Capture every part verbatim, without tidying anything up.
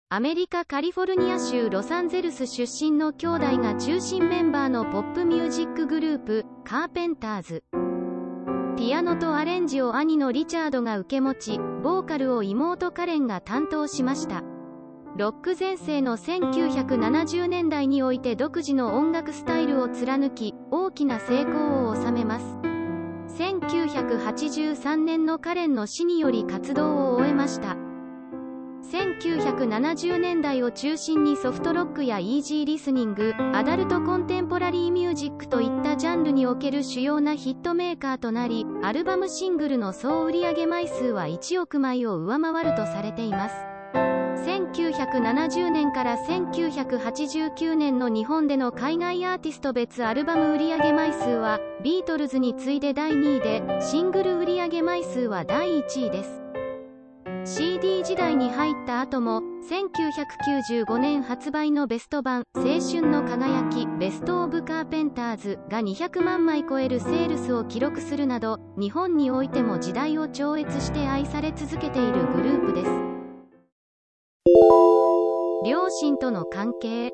アメリカカリフォルニア州ロサンゼルス出身の兄弟が中心メンバーのポップミュージックグループ、カーペンターズ。ピアノとアレンジを兄のリチャードが受け持ち、ボーカルを妹カレンが担当しました。ロック全盛のせんきゅうひゃくななじゅうねんだいにおいて独自の音楽スタイルを貫き、大きな成功を収めます。せんきゅうひゃくはちじゅうさんねんのカレンの死により活動を終えました。せんきゅうひゃくななじゅうねんだいを中心にソフトロックやイージーリスニング、アダルトコンテンポラリーミュージックといったジャンルにおける主要なヒットメーカーとなり、アルバムシングルの総売上枚数はいちおくまいを上回るとされています。せんきゅうひゃくななじゅうねんからせんきゅうひゃくはちじゅうきゅうねんの日本での海外アーティスト別アルバム売上枚数は、ビートルズに次いでだいにいで、シングル売上枚数はだいいちいです。シーディー 時代に入った後も、せんきゅうひゃくきゅうじゅうごねん発売のベスト版、青春の輝き、ベストオブカーペンターズがにひゃくまんまい超えるセールスを記録するなど、日本においても時代を超越して愛され続けているグループです。両親との関係。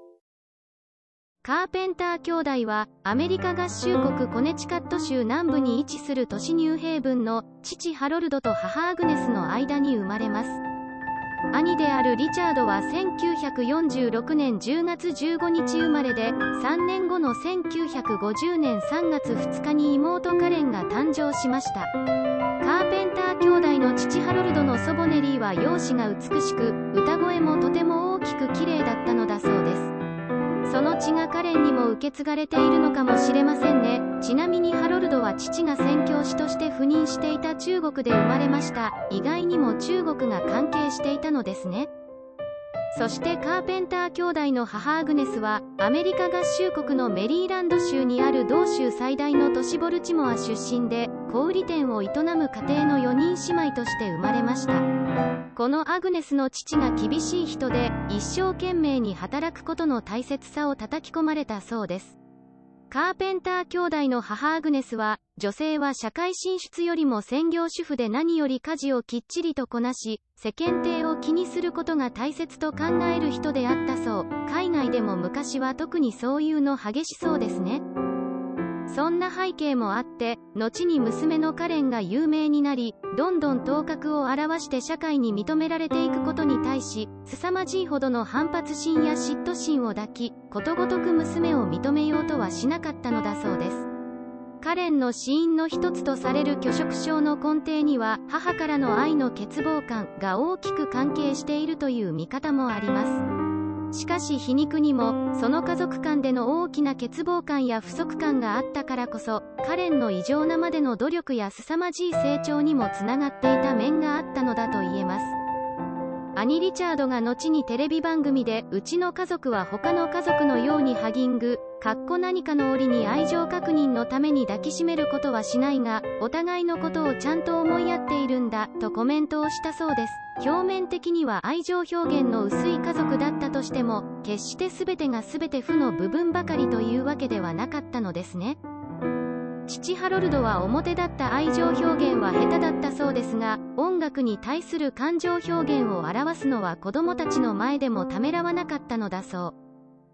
カーペンター兄弟は、アメリカ合衆国コネチカット州南部に位置する都市ニューヘイブンの父ハロルドと母アグネスの間に生まれます。兄であるリチャードはせんきゅうひゃくよんじゅうろくねんじゅうがつじゅうごにち生まれで、さんねんごのせんきゅうひゃくごじゅうねんさんがつふつかに妹カレンが誕生しました。カーペンター兄弟の父ハロルドの祖母ネリーは容姿が美しく、歌声もとても大きく綺麗だったのだそうです。その血がカレンにも受け継がれているのかもしれませんね。ちなみにハロルドは父が宣教師として赴任していた中国で生まれました。意外にも中国が関係していたのですね。そしてカーペンター兄弟の母アグネスは、アメリカ合衆国のメリーランド州にある同州最大の都市ボルチモア出身で、小売店を営む家庭のよにん姉妹として生まれました。このアグネスの父が厳しい人で、一生懸命に働くことの大切さを叩き込まれたそうです。カーペンター兄弟の母アグネスは、女性は社会進出よりも専業主婦で何より家事をきっちりとこなし、世間体を気にすることが大切と考える人であったそう。海外でも昔は特にそういうの激しそうですね。そんな背景もあって、後に娘のカレンが有名になり、どんどん頭角を現して社会に認められていくことに対し、凄まじいほどの反発心や嫉妬心を抱き、ことごとく娘を認めようとはしなかったのだそうです。カレンの死因の一つとされる拒食症の根底には、母からの愛の欠乏感が大きく関係しているという見方もあります。しかし皮肉にも、その家族間での大きな欠乏感や不足感があったからこそ、カレンの異常なまでの努力や凄まじい成長にもつながっていた面があったのだと言えます。兄リチャードが後にテレビ番組で、うちの家族は他の家族のようにハギング、かっこ何かの折に愛情確認のために抱きしめることはしないが、お互いのことをちゃんと思いやっているんだ、とコメントをしたそうです。表面的には愛情表現の薄い家族だったとしても、決して全てが全て負の部分ばかりというわけではなかったのですね。父ハロルドは表立った愛情表現は下手だったそうですが、音楽に対する感情表現を表すのは子供たちの前でもためらわなかったのだそう。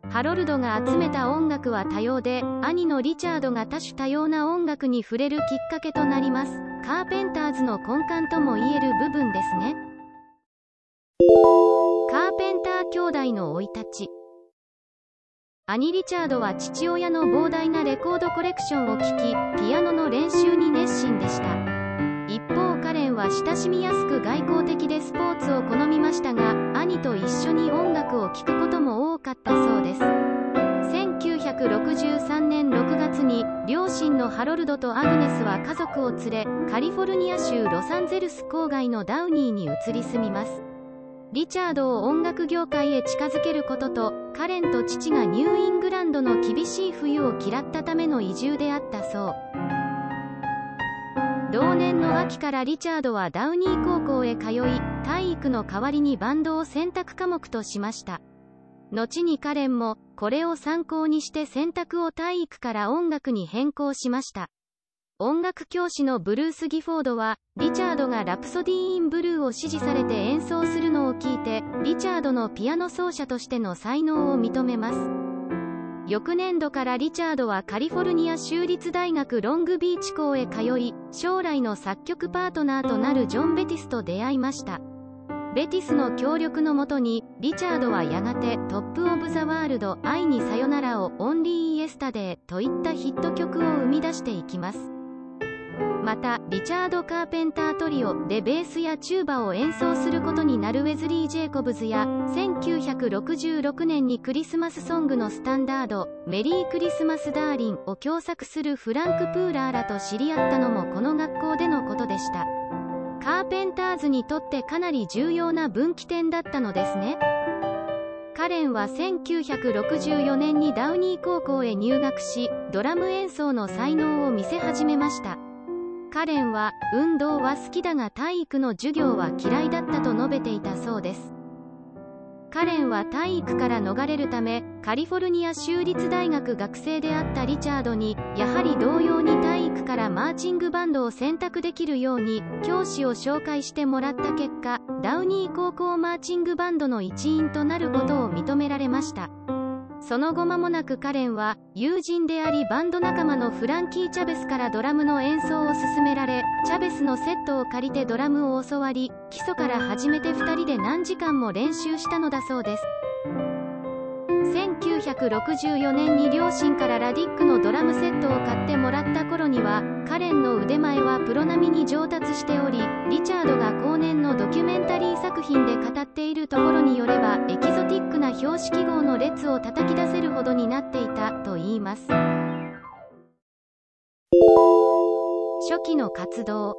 ハロルドが集めた音楽は多様で、兄のリチャードが多種多様な音楽に触れるきっかけとなります。カーペンターズの根幹とも言える部分ですね。カーペンター兄弟の生い立ち。兄リチャードは父親の膨大なレコードコレクションを聴き、ピアノの練習に熱心でした。一方カレンは親しみやすく外交的でスポーツを好みましたが、兄と一緒に音楽を聴くことも多かったそうです。せんきゅうひゃくろくじゅうさんねんろくがつに、両親のハロルドとアグネスは家族を連れ、カリフォルニア州ロサンゼルス郊外のダウニーに移り住みます。リチャードを音楽業界へ近づけることと、カレンと父がニューイングランドの厳しい冬を嫌ったための移住であったそう。同年の秋からリチャードはダウニー高校へ通い、体育の代わりにバンドを選択科目としました。後にカレンも、これを参考にして選択を体育から音楽に変更しました。 音楽教師のブルース・ギフォードは、リチャードがラプソディー・イン・ブルーを指示されて演奏するのを聞いて、リチャードのピアノ奏者としての才能を認めます。翌年度からリチャードはカリフォルニア州立大学ロングビーチ校へ通い、将来の作曲パートナーとなるジョン・ベティスと出会いました。ベティスの協力のもとに、リチャードはやがてトップ・オブ・ザ・ワールド、愛にさよならをオンリー・イエスタデーといったヒット曲を生み出していきます。また、リチャード・カーペンタートリオでベースやチューバを演奏することになるウェズリー・ジェイコブズや、せんきゅうひゃくろくじゅうろくねんにクリスマスソングのスタンダード、メリークリスマス・ダーリンを共作するフランク・プーラーらと知り合ったのもこの学校でのことでした。カーペンターズにとってかなり重要な分岐点だったのですね。カレンはせんきゅうひゃくろくじゅうよねんにダウニー高校へ入学し、ドラム演奏の才能を見せ始めました。カレンは、運動は好きだが体育の授業は嫌いだったと述べていたそうです。カレンは体育から逃れるため、カリフォルニア州立大学学生であったリチャードに、やはり同様に体育からマーチングバンドを選択できるように、教師を紹介してもらった結果、ダウニー高校マーチングバンドの一員となることを認められました。その後間もなくカレンは、友人でありバンド仲間のフランキー・チャベスからドラムの演奏を勧められ、チャベスのセットを借りてドラムを教わり、基礎から始めてふたりで何時間も練習したのだそうです。せんきゅうひゃくろくじゅうよねんに両親からラディックのドラムセットを買ってもらった頃には、カレンの腕前はプロ並みに上達しており、リチャードが後年のドキュメンタリー作品で語っているところによれば、エキゾティックな標識号の列を叩き出せるほどになっていたといいます。初期の活動。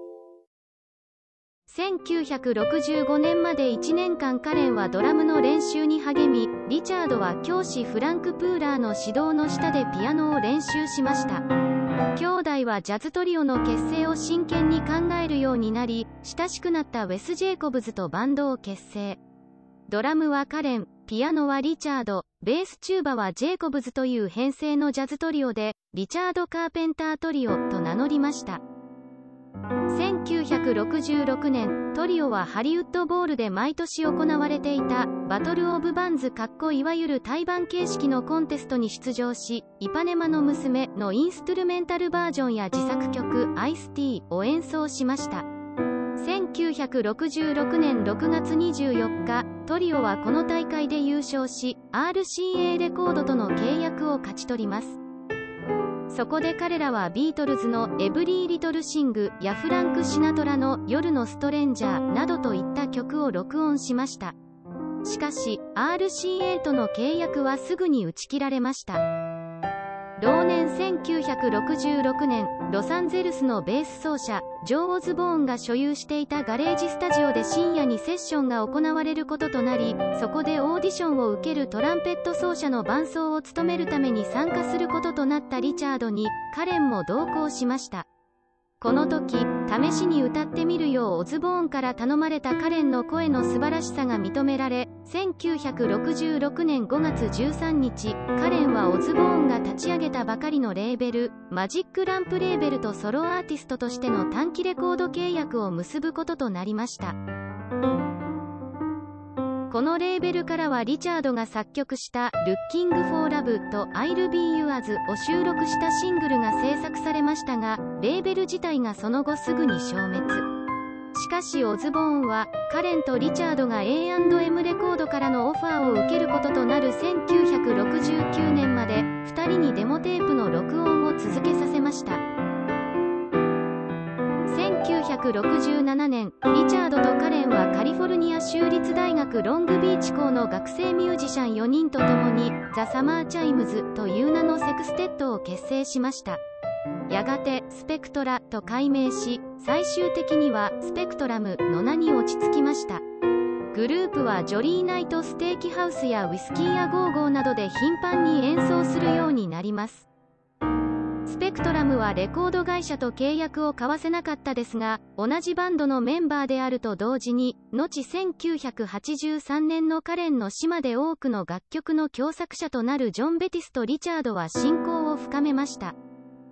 せんきゅうひゃくろくじゅうごねんまでいちねんかんカレンはドラムの練習に励み、リチャードは教師フランク・プーラーの指導の下でピアノを練習しました。兄弟はジャズトリオの結成を真剣に考えるようになり、親しくなったウェス・ジェイコブズとバンドを結成。ドラムはカレン、ピアノはリチャード、ベースチューバはジェイコブズという編成のジャズトリオで、リチャード・カーペンタートリオと名乗りました。せんきゅうひゃくろくじゅうろくねん、トリオはハリウッドボールで毎年行われていたバトル・オブ・バンズいわゆる対バン形式のコンテストに出場し、イパネマの娘のインストゥルメンタルバージョンや自作曲アイスティーを演奏しました。せんきゅうひゃくろくじゅうろくねんろくがつにじゅうよっか、トリオはこの大会で優勝し、アールシーエー レコードとの契約を勝ち取ります。そこで彼らはビートルズのエブリー・リトル・シングやフランク・シナトラの夜のストレンジャーなどといった曲を録音しました。しかし、アールシーエー との契約はすぐに打ち切られました。同年せんきゅうひゃくろくじゅうろくねん、ロサンゼルスのベース奏者、ジョー・オズボーンが所有していたガレージスタジオで深夜にセッションが行われることとなり、そこでオーディションを受けるトランペット奏者の伴奏を務めるために参加することとなったリチャードに、カレンも同行しました。この時、試しに歌ってみるようオズボーンから頼まれたカレンの声の素晴らしさが認められ、せんきゅうひゃくろくじゅうろくねんごがつじゅうさんにち、カレンはオズボーンが立ち上げたばかりのレーベル、マジックランプレーベルとソロアーティストとしての短期レコード契約を結ぶこととなりました。このレーベルからはリチャードが作曲した「Looking for Love」と「I'll Be Yours」を収録したシングルが制作されましたが、レーベル自体がその後すぐに消滅。しかしオズボーンはカレンとリチャードが エーアンドエム レコードからのオファーを受けることとなるせんきゅうひゃくろくじゅうきゅうねんまでふたりにデモテープの録音を続けさせました。せんきゅうひゃくろくじゅうななねん、リチャードとカレンはカリフォルニア州立大学ロングビーチ校の学生ミュージシャンよにんと共にザ・サマー・チャイムズという名のセクステッドを結成しました。やがてスペクトラと改名し、最終的にはスペクトラムの名に落ち着きました。グループはジョリーナイトステーキハウスやウィスキーやゴーゴーなどで頻繁に演奏するようになります。スペクトラムはレコード会社と契約を交わせなかったですが、同じバンドのメンバーであると同時に、後せんきゅうひゃくはちじゅうさんねんのカレンの島で多くの楽曲の共作者となるジョン・ベティスとリチャードは親交を深めました。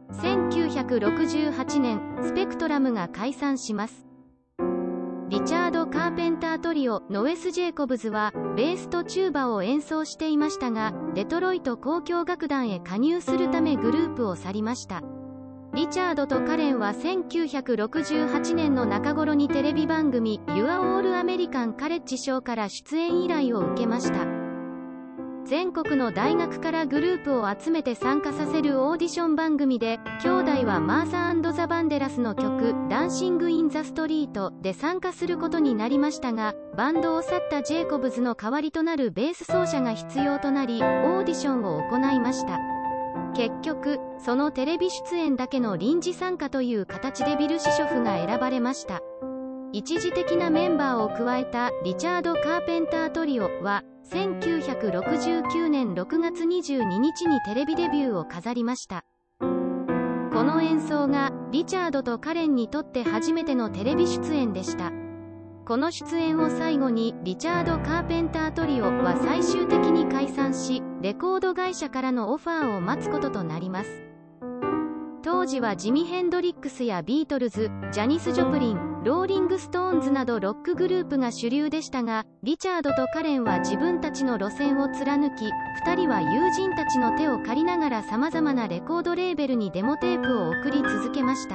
せんきゅうひゃくろくじゅうはちねん、スペクトラムが解散します。リチャード・カーペンタートリオのウェス・ジェイコブズはベースとチューバを演奏していましたが、デトロイト交響楽団へ加入するためグループを去りました。リチャードとカレンはせんきゅうひゃくろくじゅうはちねんの中頃にテレビ番組 Your All American College Showから出演依頼を受けました。全国の大学からグループを集めて参加させるオーディション番組で、兄弟はマーサ&ザ・バンデラスの曲「ダンシング・イン・ザ・ストリート」で参加することになりましたが、バンドを去ったジェイコブズの代わりとなるベース奏者が必要となり、オーディションを行いました。結局、そのテレビ出演だけの臨時参加という形でビル・シショフが選ばれました。一時的なメンバーを加えたリチャード・カーペンタートリオは、せんきゅうひゃくろくじゅうきゅうねんろくがつにじゅうににちにテレビデビューを飾りました。この演奏がリチャードとカレンにとって初めてのテレビ出演でした。この出演を最後にリチャード・カーペンタートリオは最終的に解散し、レコード会社からのオファーを待つこととなります。当時はジミ・ヘンドリックスやビートルズ、ジャニス・ジョプリン、ローリング・ストーンズなどロックグループが主流でしたが、リチャードとカレンは自分たちの路線を貫き、ふたりは友人たちの手を借りながら様々なレコードレーベルにデモテープを送り続けました。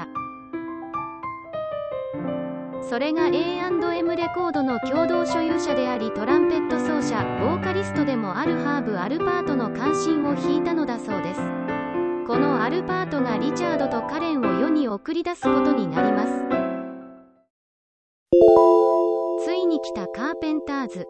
それが エーアンドエム レコードの共同所有者であり、トランペット奏者、ボーカリストでもあるハーブ・アルパートの関心を引いたのだそうです。このアルパートがリチャードとカレンを世に送り出すことになります。ついに来たカーペンターズ。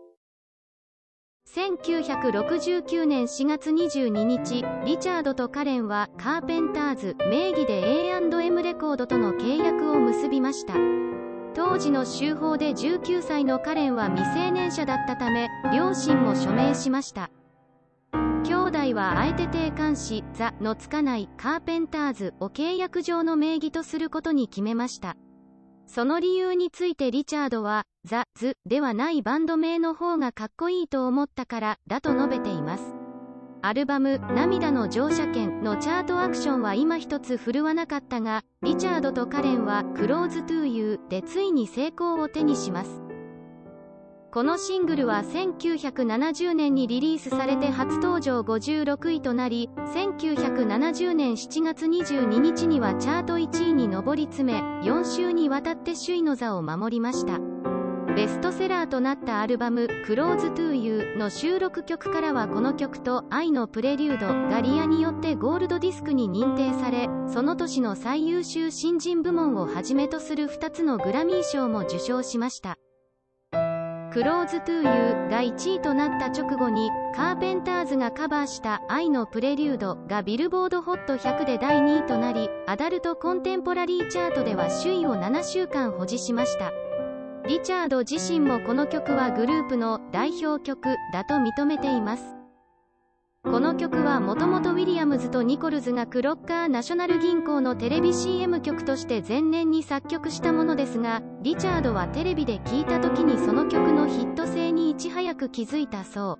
せんきゅうひゃくろくじゅうきゅうねんしがつにじゅうににち、リチャードとカレンはカーペンターズ名義で エーアンドエム レコードとの契約を結びました。当時の州法でじゅうきゅうさいのカレンは未成年者だったため、両親も署名しました。兄弟はあえて定冠詞ザのつかないカーペンターズを契約上の名義とすることに決めました。その理由についてリチャードはザ・ズではないバンド名の方がかっこいいと思ったからだと述べています。アルバム涙の乗車券のチャートアクションは今一つ振るわなかったが、リチャードとカレンはクローズトゥーユーでついに成功を手にします。このシングルはせんきゅうひゃくななじゅうねんにリリースされて初登場ごじゅうろくいとなり、せんきゅうひゃくななじゅうねんしちがつにじゅうににちにはチャートいちいに上り詰め、よんしゅうにわたって首位の座を守りました。ベストセラーとなったアルバム「クローズトゥーユー」の収録曲からはこの曲と「愛のプレリュード」がリアによってゴールドディスクに認定され、その年の最優秀新人部門をはじめとするふたつのグラミー賞も受賞しました。クローズトゥーユーがいちいとなった直後に、カーペンターズがカバーした愛のプレリュードがビルボードホットひゃくでだいにいとなり、アダルトコンテンポラリーチャートでは首位をななしゅうかん保持しました。リチャード自身もこの曲はグループの代表曲だと認めています。この曲はもともとウィリアムズとニコルズがクロッカーナショナル銀行のテレビ シーエム 曲として前年に作曲したものですが、リチャードはテレビで聴いた時にその曲のヒット性にいち早く気づいたそう。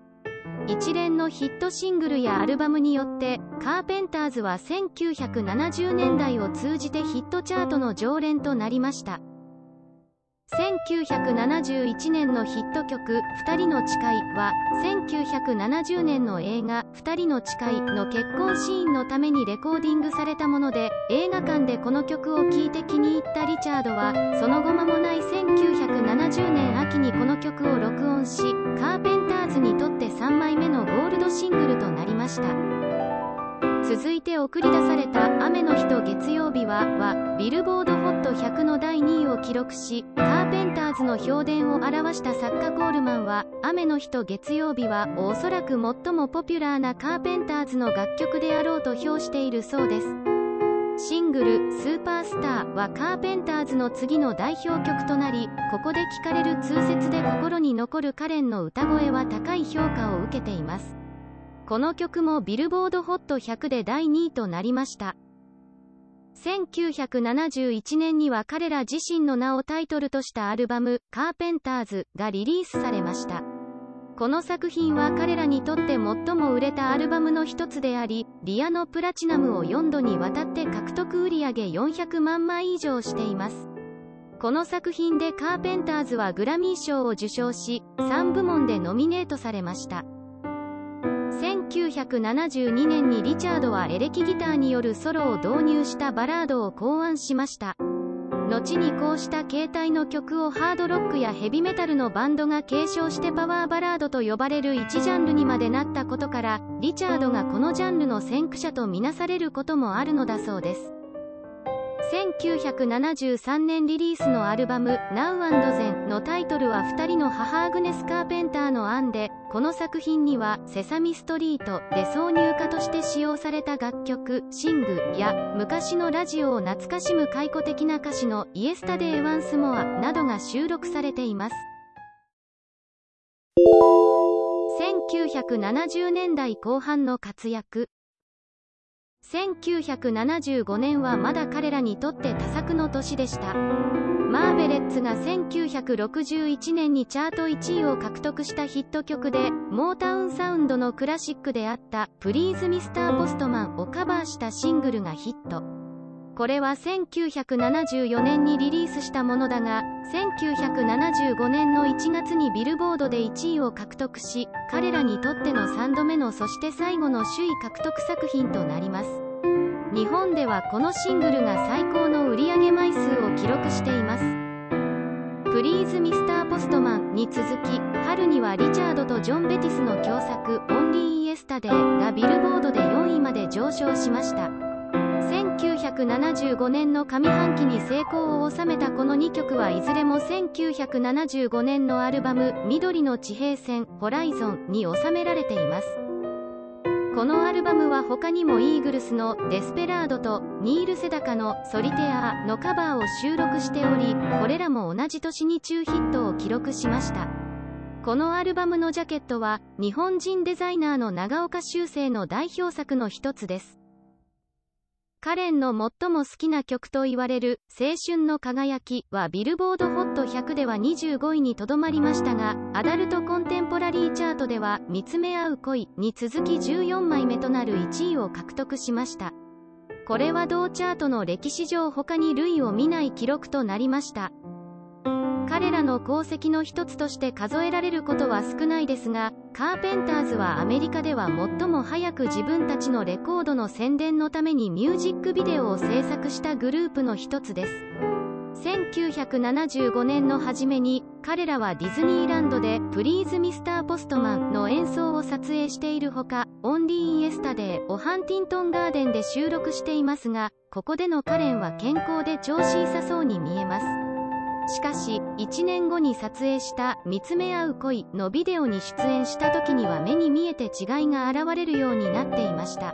一連のヒットシングルやアルバムによってカーペンターズはせんきゅうひゃくななじゅうねんだいを通じてヒットチャートの常連となりました。せんきゅうひゃくななじゅういちねんのヒット曲「ふたりの誓い」はせんきゅうひゃくななじゅうねんの映画「ふたりの誓い」の結婚シーンのためにレコーディングされたもので、映画館でこの曲を聴いて気に入ったリチャードはその後間もないせんきゅうひゃくななじゅうねん秋にこの曲を録音し、カーペンターズにとってさんまいめのゴールドシングルとなりました。続いて送り出された「雨の日と月曜日は」はビルボードホットひゃくのだいにいを記録し、カーペンターズの評伝を表した作家コールマンは「雨の日と月曜日は」おそらく最もポピュラーなカーペンターズの楽曲であろうと評しているそうです。シングル「スーパースター」はカーペンターズの次の代表曲となり、ここで聴かれる通説で心に残るカレンの歌声は高い評価を受けています。この曲もビルボードホットひゃくでだいにいとなりました。せんきゅうひゃくななじゅういちねんには彼ら自身の名をタイトルとしたアルバム「カーペンターズ」がリリースされました。 この作品は彼らにとって最も売れたアルバムの一つであり、リアのプラチナムをよんどにわたって獲得売上よんひゃくまんまい以上しています。この作品でカーペンターズはグラミー賞を受賞し、さんぶもんでノミネートされました。せんきゅうひゃくななじゅうにねんにリチャードはエレキギターによるソロを導入したバラードを考案しました。後にこうした形態の曲をハードロックやヘビメタルのバンドが継承してパワーバラードと呼ばれる一ジャンルにまでなったことから、リチャードがこのジャンルの先駆者とみなされることもあるのだそうです。せんきゅうひゃくななじゅうさんねんリリースのアルバム「Now and Then」のタイトルはふたりの母アグネス・カーペンターの案で、この作品には「セサミストリート」で挿入歌として使用された楽曲「シング」や昔のラジオを懐かしむ回顧的な歌詞の「イエスタデイ・ワンス・モア」などが収録されています。せんきゅうひゃくななじゅうねんだいこう半の活躍。せんきゅうひゃくななじゅうごねんはまだ彼らにとって多作の年でした。マーベレッツがせんきゅうひゃくろくじゅういちねんにチャートいちいを獲得したヒット曲で、モータウンサウンドのクラシックであった「プリーズミスターポストマン」をカバーしたシングルがヒット。これはせんきゅうひゃくななじゅうよねんにリリースしたものだが、せんきゅうひゃくななじゅうごねんのいちがつにビルボードでいちいを獲得し、彼らにとってのさんどめのそして最後の首位獲得作品となります。日本ではこのシングルが最高の売上枚数を記録しています。プリーズ・ミスター・ポストマンに続き、春にはリチャードとジョン・ベティスの共作「オンリー・イエスタデイ」がビルボードでよんいまで上昇しました。せんきゅうひゃくななじゅうごねんの上半期に成功を収めたこのにきょくはいずれもせんきゅうひゃくななじゅうごねんのアルバム「緑の地平線ホライゾン」に収められています。このアルバムは他にもイーグルスの「デスペラード」とニール・セダカの「ソリテア」のカバーを収録しており、これらも同じ年に中ヒットを記録しました。このアルバムのジャケットは日本人デザイナーの長岡修正の代表作の一つです。カレンの最も好きな曲と言われる「青春の輝き」はビルボード ホットひゃくではにじゅうごいにとどまりましたが、アダルトコンテンポラリーチャートでは「見つめ合う恋」に続きじゅうよんまいめとなるいちいを獲得しました。これは同チャートの歴史上他に類を見ない記録となりました。彼らの功績の一つとして数えられることは少ないですが、カーペンターズはアメリカでは最も早く自分たちのレコードの宣伝のためにミュージックビデオを制作したグループの一つです。せんきゅうひゃくななじゅうごねんの初めに、彼らはディズニーランドで「プリーズ・ミスター・ポストマン」の演奏を撮影しているほか、「オンリー・イエスタデイ」をハンティントンガーデンで収録していますが、ここでのカレンは健康で調子良さそうに見えます。しかし、いちねんごに撮影した「見つめ合う恋」のビデオに出演した時には目に見えて違いが現れるようになっていました。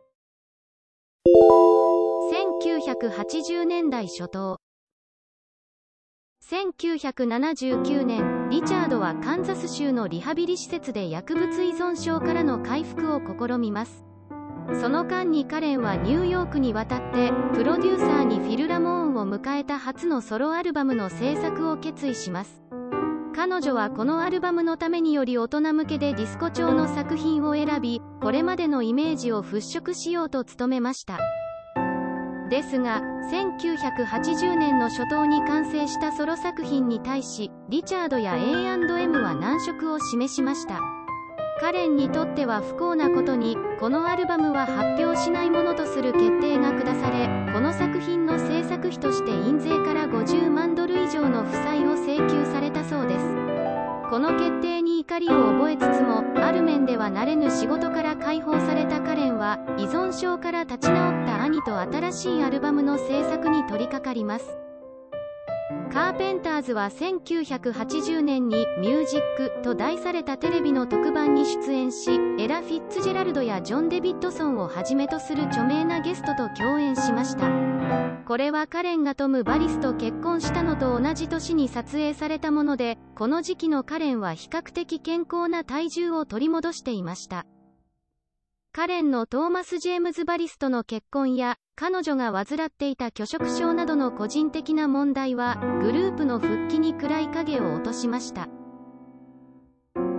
せんきゅうひゃくはちじゅうねんだい初頭。せんきゅうひゃくななじゅうきゅうねん、リチャードはカンザス州のリハビリ施設で薬物依存症からの回復を試みます。その間にカレンはニューヨークに渡ってプロデューサーにフィル・ラモーンを迎えた初のソロアルバムの制作を決意します。彼女はこのアルバムのためにより大人向けでディスコ調の作品を選び、これまでのイメージを払拭しようと努めました。ですが、せんきゅうひゃくはちじゅうねんの初頭に完成したソロ作品に対し、リチャードや エーアンドエム は難色を示しました。カレンにとっては不幸なことに、このアルバムは発表しないものとする決定が下され、この作品の制作費として印税からごじゅうまんドル以上の負債を請求されたそうです。この決定に怒りを覚えつつも、ある面では慣れぬ仕事から解放されたカレンは、依存症から立ち直った兄と新しいアルバムの制作に取り掛かります。カーペンターズはせんきゅうひゃくはちじゅうねんに「ミュージック」と題されたテレビの特番に出演し、エラ・フィッツジェラルドやジョン・デビッドソンをはじめとする著名なゲストと共演しました。これはカレンがトム・バリスと結婚したのと同じ年に撮影されたもので、この時期のカレンは比較的健康な体重を取り戻していました。カレンのトーマス・ジェームズ・バリスとの結婚や、彼女が患っていた拒食症などの個人的な問題は、グループの復帰に暗い影を落としました。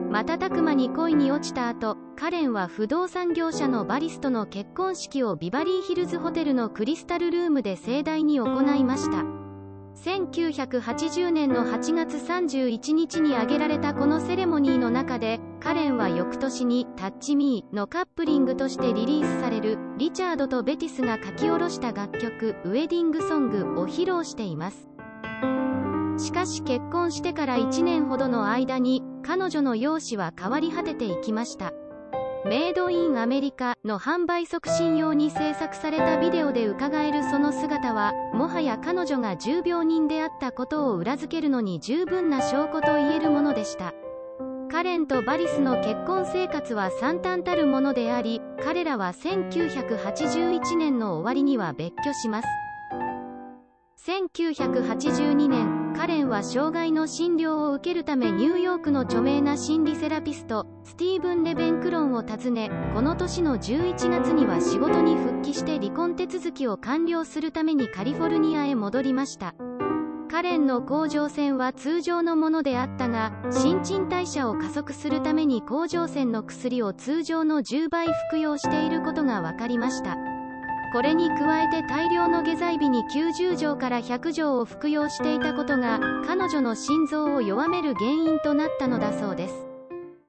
瞬く間に恋に落ちた後、カレンは不動産業者のバリスとの結婚式をビバリーヒルズホテルのクリスタルルームで盛大に行いました。せんきゅうひゃくはちじゅうねんのはちがつさんじゅういちにちに挙げられたこのセレモニーの中で、カレンは翌年にタッチミーのカップリングとしてリリースされるリチャードとベティスが書き下ろした楽曲ウェディングソングを披露しています。しかし結婚してからいちねんほどの間に彼女の容姿は変わり果てていきました。メイドインアメリカの販売促進用に制作されたビデオで伺えるその姿は、もはや彼女が重病人であったことを裏付けるのに十分な証拠と言えるものでした。カレンとバリスの結婚生活は惨憺たるものであり、彼らはせんきゅうひゃくはちじゅういちねんの終わりには別居します。せんきゅうひゃくはちじゅうにねん、カレンは障害の診療を受けるためニューヨークの著名な心理セラピスト、スティーブン・レベンクロンを訪ね、この年のじゅういちがつには仕事に復帰して離婚手続きを完了するためにカリフォルニアへ戻りました。カレンの甲状腺は通常のものであったが、新陳代謝を加速するために甲状腺の薬を通常のじゅうばい服用していることが分かりました。これに加えて大量の下剤日にきゅうじゅうじょうからひゃくじょうを服用していたことが、彼女の心臓を弱める原因となったのだそうです。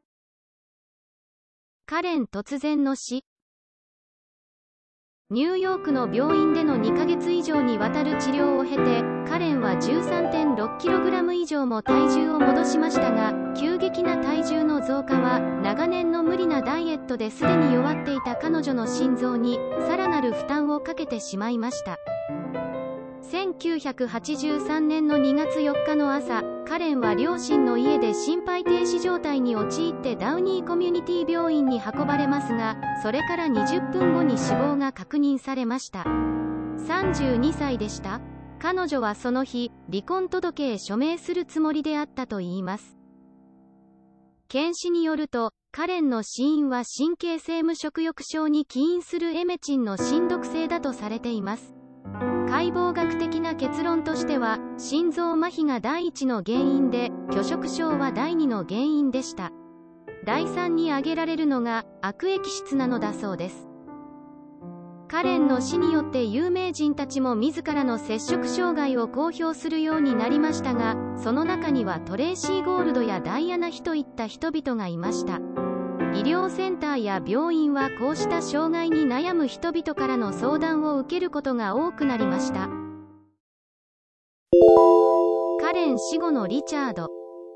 カレン突然の死。ニューヨークの病院でのにかげつ以上にわたる治療を経て、カレンは じゅうさんてんろっキログラム 以上も体重を戻しましたが、急激な体重の増加は、長年の無理なダイエットですでに弱っていた彼女の心臓に、さらなる負担をかけてしまいました。せんきゅうひゃくはちじゅうさんねんのにがつよっかの朝、カレンは両親の家で心肺停止状態に陥ってダウニーコミュニティ病院に運ばれますが、それからにじゅっぷんごに死亡が確認されました。さんじゅうにさいでした。彼女はその日、離婚届へ署名するつもりであったといいます。検視によると、カレンの死因は神経性無色欲症に起因するエメチンの心毒性だとされています。解剖学的な結論としては、心臓麻痺が第一の原因で、拒食症は第二の原因でした。第三に挙げられるのが、悪液質なのだそうです。カレンの死によって有名人たちも自らの摂食障害を公表するようになりましたが、その中にはトレーシー・ゴールドやダイアナ妃といった人々がいました。医療センターや病院はこうした障害に悩む人々からの相談を受けることが多くなりました。カレン死後のリチャード。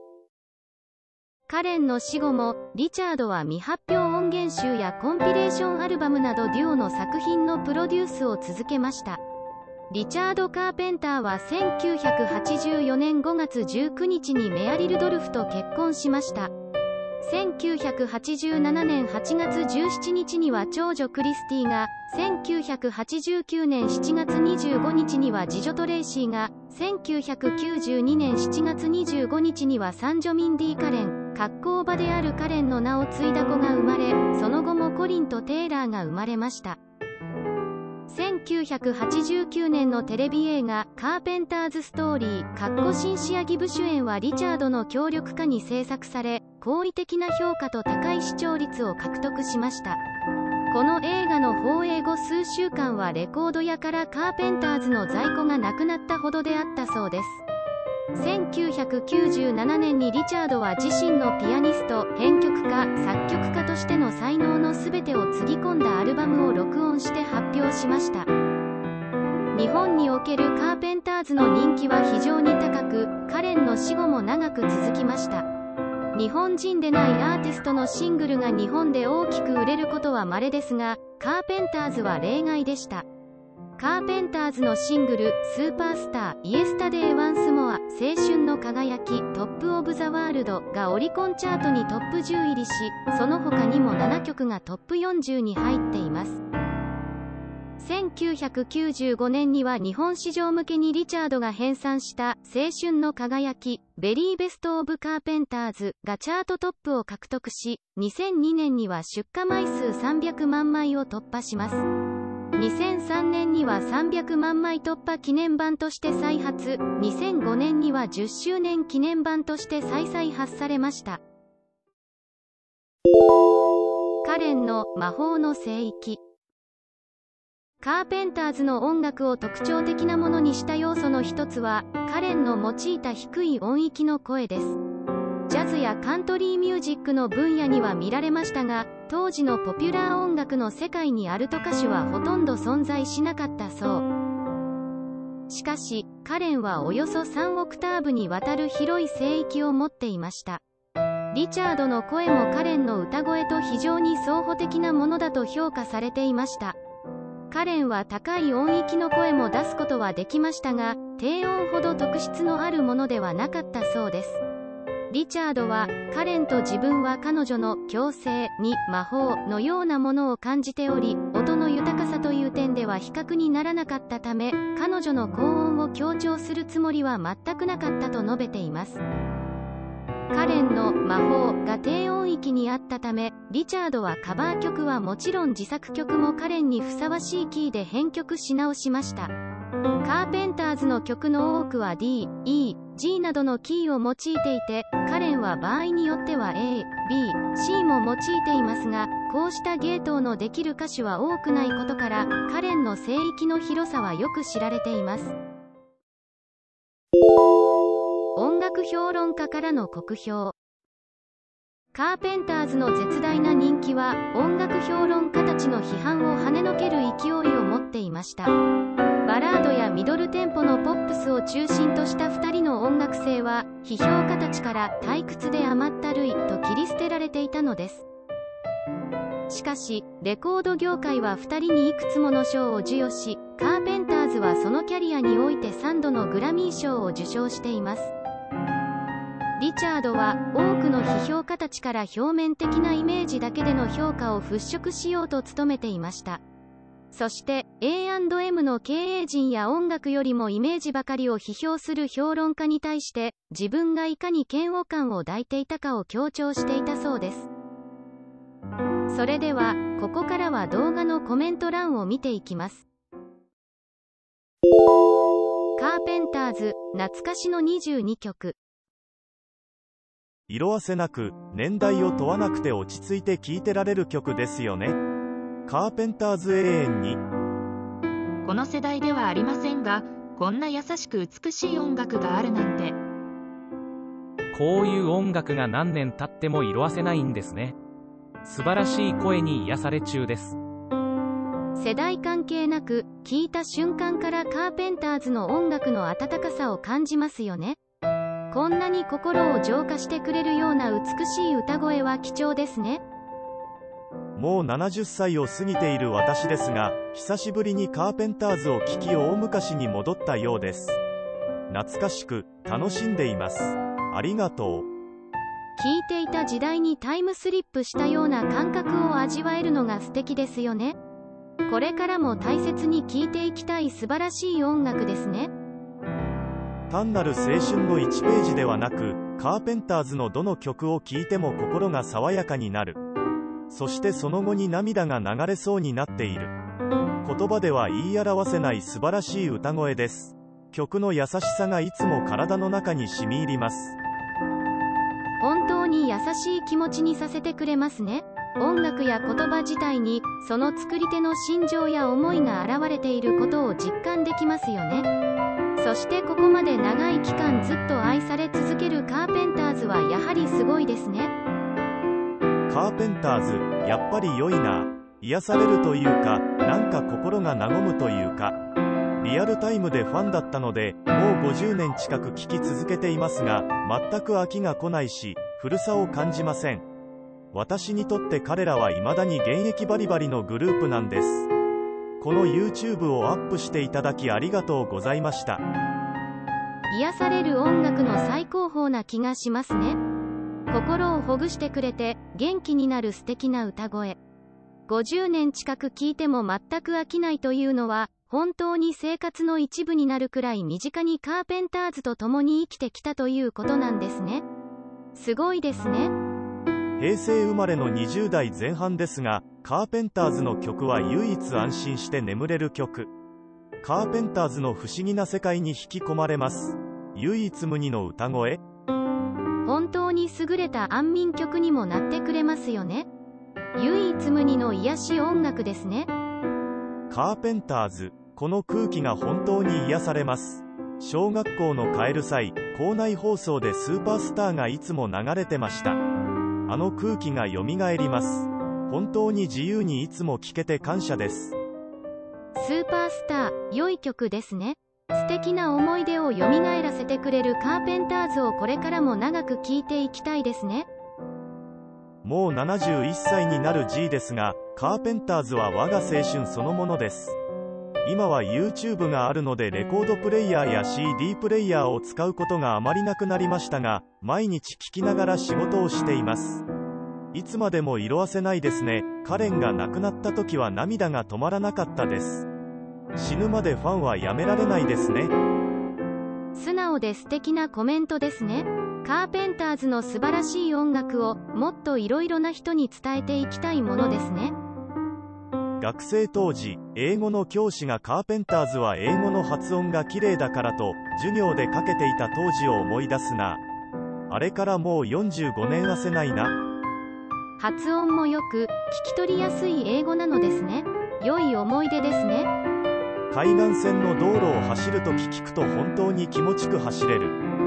カレンの死後も、リチャードは未発表音源集やコンピレーションアルバムなどデュオの作品のプロデュースを続けました。リチャード・カーペンターはせんきゅうひゃくはちじゅうよねんごがつじゅうくにちにメアリル・ドルフと結婚しました。せんきゅうひゃくはちじゅうななねんはちがつじゅうしちにちには長女クリスティが、せんきゅうひゃくはちじゅうきゅうねんしちがつにじゅうごにちには次女トレイシーが、せんきゅうひゃくきゅうじゅうにねんしちがつにじゅうごにちには三女ミンディ・カレン、格好場であるカレンの名を継いだ子が生まれ、その後もコリンとテイラーが生まれました。せんきゅうひゃくはちじゅうきゅうねんのテレビ映画「カーペンターズ・ストーリー」かっこシンシア・ギブ主演はリチャードの協力下に制作され、好意的な評価と高い視聴率を獲得しました。この映画の放映後数週間はレコード屋からカーペンターズの在庫がなくなったほどであったそうです。せんきゅうひゃくきゅうじゅうななねんにリチャードは自身のピアニスト、編曲家、作曲家としての才能の全てをつぎ込んだアルバムを録音して発表しました。日本におけるカーペンターズの人気は非常に高く、カレンの死後も長く続きました。日本人でないアーティストのシングルが日本で大きく売れることは稀ですが、カーペンターズは例外でした。カーペンターズのシングル「スーパースター」「イエスタデイ・ワンス・モア」「青春の輝き」「トップ・オブ・ザ・ワールド」がオリコンチャートにトップじゅう入りし、その他にもななきょくがトップよんじゅうに入っています。せんきゅうひゃくきゅうじゅうごねんには日本市場向けにリチャードが編纂した「青春の輝き」「ベリーベスト・オブ・カーペンターズ」がチャートトップを獲得し、にせんにねんには出荷枚数さんびゃくまんまいを突破します。にせんさんねんにはさんびゃくまんまい突破記念版として再発、にせんごねんにはじゅっしゅうねん記念版として再々発されました。 レンの魔法の聖域。カーペンターズの音楽を特徴的なものにした要素の一つは、カレンの用いた低い音域の声です。ジャズやカントリーミュージックの分野には見られましたが、当時のポピュラー音楽の世界にアルト歌手はほとんど存在しなかったそう。しかし、カレンはおよそさんオクターブにわたる広い声域を持っていました。リチャードの声もカレンの歌声と非常に相補的なものだと評価されていました。カレンは高い音域の声も出すことはできましたが、低音ほど特質のあるものではなかったそうです。リチャードは、カレンと自分は彼女の強制に魔法のようなものを感じており、音の豊かさという点では比較にならなかったため、彼女の高音を強調するつもりは全くなかったと述べています。カレンの魔法が低音域にあったため、リチャードはカバー曲はもちろん自作曲もカレンにふさわしいキーで編曲し直しました。カーペンターズの曲の多くは D、E、G などのキーを用いていて、カレンは場合によっては A、B、C も用いていますが、こうした芸当のできる歌手は多くないことから、カレンの声域の広さはよく知られています。音楽評論家からの酷評。カーペンターズの絶大な人気は、音楽評論家たちの批判を跳ねのける勢いを持っていました。バラードやミドルテンポのポップスを中心としたふたりの音楽性は、批評家たちから退屈で甘ったるいと切り捨てられていたのです。しかし、レコード業界はふたりにいくつもの賞を授与し、カーペンターズはそのキャリアにおいてさんどのグラミー賞を受賞しています。リチャードは多くの批評家たちから表面的なイメージだけでの評価を払拭しようと努めていました。そして エーアンドエム の経営陣や音楽よりもイメージばかりを批評する評論家に対して自分がいかに嫌悪感を抱いていたかを強調していたそうです。それではここからは動画のコメント欄を見ていきます。カーペンターズ懐かしのにじゅうにきょく。 色あせなく、年代を問わなくて落ち着いて聴いてられる曲ですよね。カーペンターズ永遠に。 この世代ではありませんが、こんな優しく美しい音楽があるなんて。 こういう音楽が何年経っても色あせないんですね。素晴らしい声に癒され中です。 世代関係なく、聴いた瞬間からカーペンターズの音楽の温かさを感じますよね。こんなに心を浄化してくれるような美しい歌声は貴重ですね。 もうななじゅっさいを過ぎている私ですが、久しぶりにカーペンターズを聴き大昔に戻ったようです。懐かしく、楽しんでいます。ありがとう。 聴いていた時代にタイムスリップしたような感覚を味わえるのが素敵ですよね。これからも大切に聴いていきたい素晴らしい音楽ですね。 単なる青春のいちページではなく、カーペンターズのどの曲を聴いても心が爽やかになる。そしてその後に涙が流れそうになっている。言葉では言い表せない素晴らしい歌声です。曲の優しさがいつも体の中に染み入ります。 本当に優しい気持ちにさせてくれますね。音楽や言葉自体に、その作り手の心情や思いが現れていることを実感できますよね。そしてここまで長い期間ずっと愛され続けるカーペンターズはやはりすごいですね。 カーペンターズ、やっぱり良いな。癒されるというか、なんか心が和むというか。リアルタイムでファンだったので、もうごじゅうねん近く聴き続けていますが、全く飽きが来ないし、古さを感じません。私にとって彼らは未だに現役バリバリのグループなんです。この YouTube をアップしていただきありがとうございました。 癒される音楽の最高峰な気がしますね。心をほぐしてくれて元気になる素敵な歌声。ごじゅうねん近く聴いても全く飽きないというのは、本当に生活の一部になるくらい身近にカーペンターズと共に生きてきたということなんですね。すごいですね。 平成生まれのにじゅう代前半ですが、カーペンターズの曲は唯一安心して眠れる曲。カーペンターズの不思議な世界に引き込まれます。唯一無二の歌声。 本当に優れた安眠曲にもなってくれますよね。 唯一無二の癒し音楽ですね。 カーペンターズ、この空気が本当に癒されます。小学校の帰る際、校内放送でスーパースターがいつも流れてました。あの空気がよみがえります。本当に自由にいつも聴けて感謝です。 スーパースター、良い曲ですね。素敵な思い出をよみがえらせてくれるカーペンターズをこれからも長く聴いていきたいですね。 もうななじゅういっさいになる G ですが、カーペンターズは我が青春そのものです。今は YouTube があるのでレコードプレイヤーや シーディー プレイヤーを使うことがあまりなくなりましたが、毎日聴きながら仕事をしています。いつまでも色あせないですね。カレンが亡くなった時は涙が止まらなかったです。死ぬまでファンはやめられないですね。 素直で素敵なコメントですね。カーペンターズの素晴らしい音楽をもっといろいろな人に伝えていきたいものですね。 学生当時、英語の教師がカーペンターズは英語の発音が綺麗だからと授業でかけていた当時を思い出すな。あれからもうよんじゅうごねんあせないな。 発音もよく、聞き取りやすい英語なのですね。良い思い出ですね。 海岸線の道路を走るとき聞くと本当に気持ちく走れる。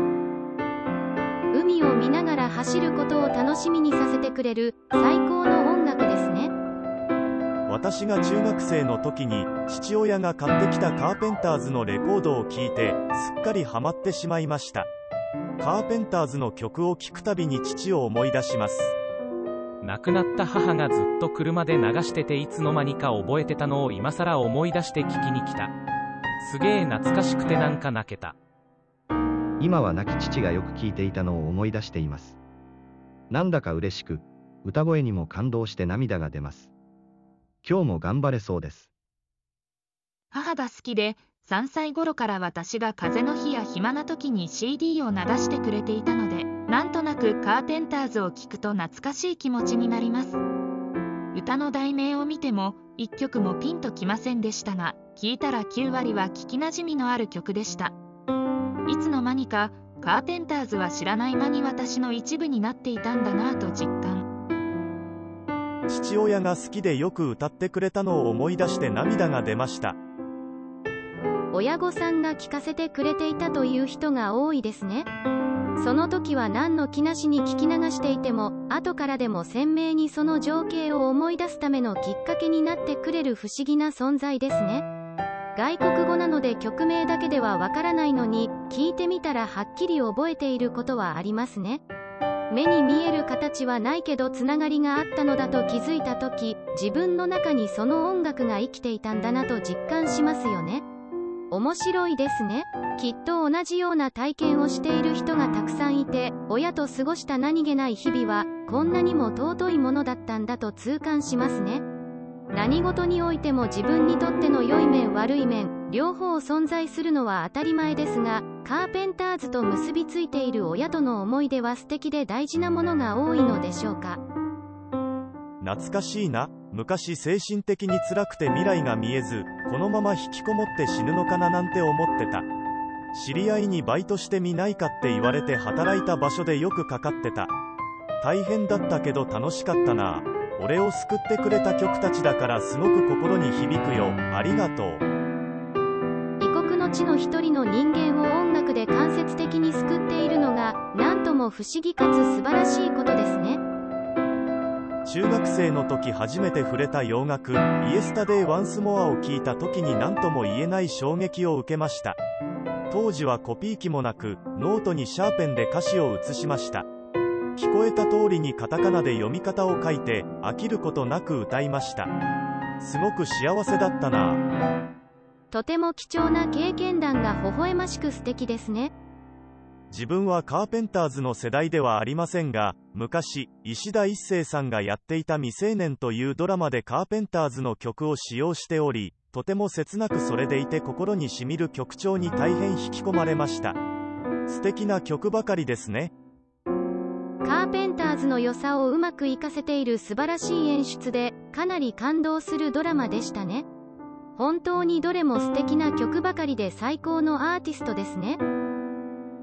海を見ながら走ることを楽しみにさせてくれる最高の音楽ですね。 私が中学生の時に父親が買ってきたカーペンターズのレコードを聴いてすっかりハマってしまいました。カーペンターズの曲を聴くたびに父を思い出します。 亡くなった母がずっと車で流してていつの間にか覚えてたのを今更思い出して聞きに来た。すげえ懐かしくてなんか泣けた。 今は亡き父がよく聞いていたのを思い出しています。なんだか嬉しく、歌声にも感動して涙が出ます。今日も頑張れそうです。 母が好きで、さんさい頃から私が風邪の日や暇な時に シーディー を流してくれていたので、なんとなくカーペンターズを聴くと懐かしい気持ちになります。歌の題名を見てもいっきょくもピンときませんでしたが、聴いたらきゅうわりは聞きなじみのある曲でした。いつの間にかカーペンターズは知らない間に私の一部になっていたんだなぁと実感。 父親が好きでよく歌ってくれたのを思い出して涙が出ました。 親御さんが聞かせてくれていたという人が多いですね。その時は何の気なしに聞き流していても、後からでも鮮明にその情景を思い出すためのきっかけになってくれる不思議な存在ですね。外国語なので曲名だけではわからないのに、聞いてみたらはっきり覚えていることはありますね。目に見える形はないけどつながりがあったのだと気づいた時、自分の中にその音楽が生きていたんだなと実感しますよね。面白いですね。きっと同じような体験をしている人がたくさんいて、親と過ごした何気ない日々はこんなにも尊いものだったんだと痛感しますね。何事においても自分にとっての良い面悪い面両方存在するのは当たり前ですが、カーペンターズと結びついている親との思い出は素敵で大事なものが多いのでしょうか。 懐かしいな。昔精神的に辛くて未来が見えず、このまま引きこもって死ぬのかななんて思ってた。知り合いにバイトしてみないかって言われて働いた場所でよくかかってた。大変だったけど楽しかったな。俺を救ってくれた曲たちだからすごく心に響くよ。ありがとう。 異国の地の一人の人間を音楽で間接的に救っているのが、なんとも不思議かつ素晴らしいことですね。 中学生の時初めて触れた洋楽、イエスタデイ・ワンス・モアを聴いた時に何とも言えない衝撃を受けました。当時はコピー機もなく、ノートにシャーペンで歌詞を写しました。聞こえた通りにカタカナで読み方を書いて、飽きることなく歌いました。すごく幸せだったな。 とても貴重な経験談が微笑ましく素敵ですね。 自分はカーペンターズの世代ではありませんが、昔、石田一生さんがやっていた未成年というドラマでカーペンターズの曲を使用しており、とても切なくそれでいて心にしみる曲調に大変引き込まれました。素敵な曲ばかりですね。 カーペンターズの良さをうまく活かせている素晴らしい演出で、かなり感動するドラマでしたね。本当にどれも素敵な曲ばかりで最高のアーティストですね。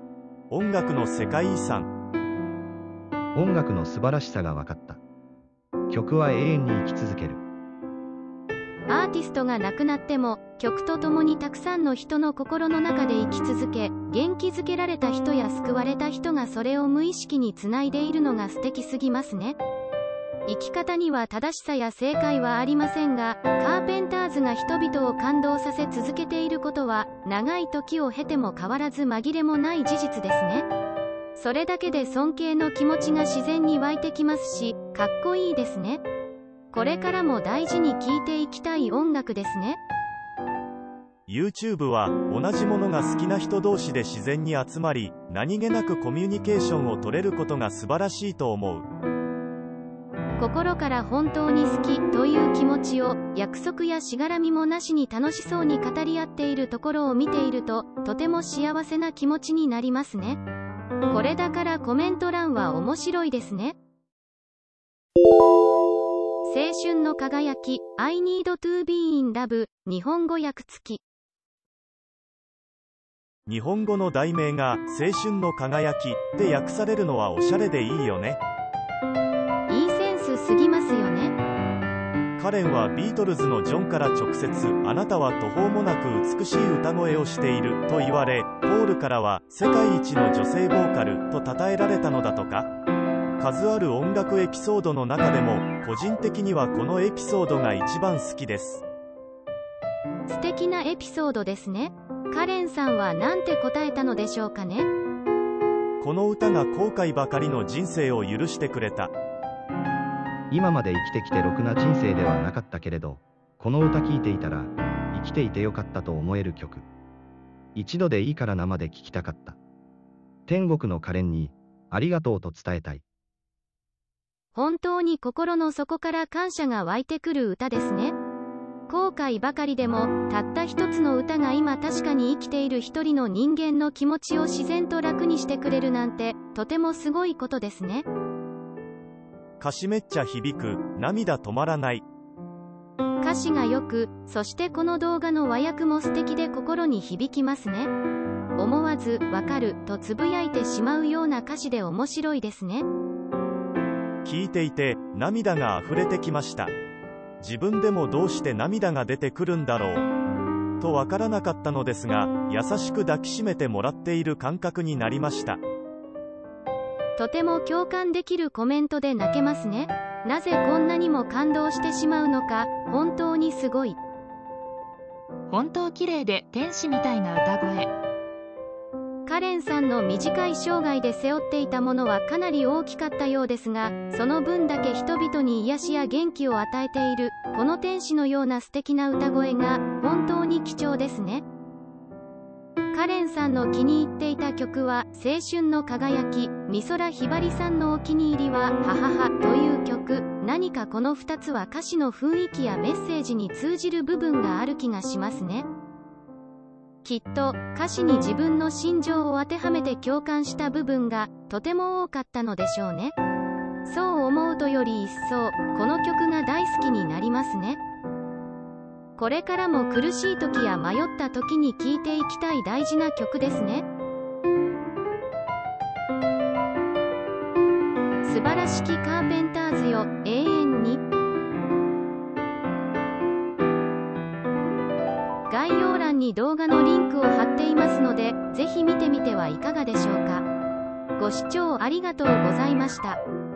音楽の世界遺産。 音楽の素晴らしさが分かった。 曲は永遠に生き続ける。 アーティストが亡くなっても、曲とともにたくさんの人の心の中で生き続け、元気づけられた人や救われた人がそれを無意識につないでいるのが素敵すぎますね。生き方には正しさや正解はありませんが、カーペンターズが人々を感動させ続けていることは、長い時を経ても変わらず紛れもない事実ですね。それだけで尊敬の気持ちが自然に湧いてきますし、かっこいいですね。これからも大事に聴いていきたい音楽ですね。 YouTube は同じものが好きな人同士で自然に集まり、何気なくコミュニケーションを取れることが素晴らしいと思う。 心から本当に好きという気持ちを約束やしがらみもなしに楽しそうに語り合っているところを見ていると、とても幸せな気持ちになりますね。これだからコメント欄は面白いですね。青春の輝き I need to be in love 日本語訳付き。 日本語の題名が青春の輝きって訳されるのはおしゃれでいいよね。 いいセンスすぎますよね。 カレンはビートルズのジョンから直接あなたは途方もなく美しい歌声をしていると言われ、ポールからは世界一の女性ボーカルと称えられたのだとか。数ある音楽エピソードの中でも個人的にはこのエピソードが一番好きです。 素敵なエピソードですね。カレンさんは何て答えたのでしょうかね。 この歌が後悔ばかりの人生を許してくれた。 今まで生きてきてろくな人生ではなかったけれど、この歌聴いていたら生きていてよかったと思える曲。一度でいいから生で聴きたかった。天国のカレンにありがとうと伝えたい。 本当に心の底から感謝が湧いてくる歌ですね。後悔ばかりでも、たった一つの歌が今確かに生きている一人の人間の気持ちを自然と楽にしてくれるなんて、とてもすごいことですね。 歌詞めっちゃ響く、涙止まらない。 歌詞がよく、そしてこの動画の和訳も素敵で心に響きますね。思わず、わかる、とつぶやいてしまうような歌詞で面白いですね。 聞いていて涙が溢れてきました。自分でもどうして涙が出てくるんだろうとわからなかったのですが、優しく抱きしめてもらっている感覚になりました。 とても共感できるコメントで泣けますね。なぜこんなにも感動してしまうのか、本当にすごい。 本当綺麗で天使みたいな歌声。 カレンさんの短い生涯で背負っていたものはかなり大きかったようですが、その分だけ人々に癒しや元気を与えている、この天使のような素敵な歌声が、本当に貴重ですね。カレンさんの気に入っていた曲は、青春の輝き、美空ひばりさんのお気に入りは、はははという曲、何かこのふたつは歌詞の雰囲気やメッセージに通じる部分がある気がしますね。きっと歌詞に自分の心情を当てはめて共感した部分がとても多かったのでしょうね。そう思うとより一層この曲が大好きになりますね。これからも苦しい時や迷った時に聴いていきたい大事な曲ですね。素晴らしきカーペンターズよ、永遠に。概要欄に動画のリンクを貼っていますので、ぜひ見てみてはいかがでしょうか。ご視聴ありがとうございました。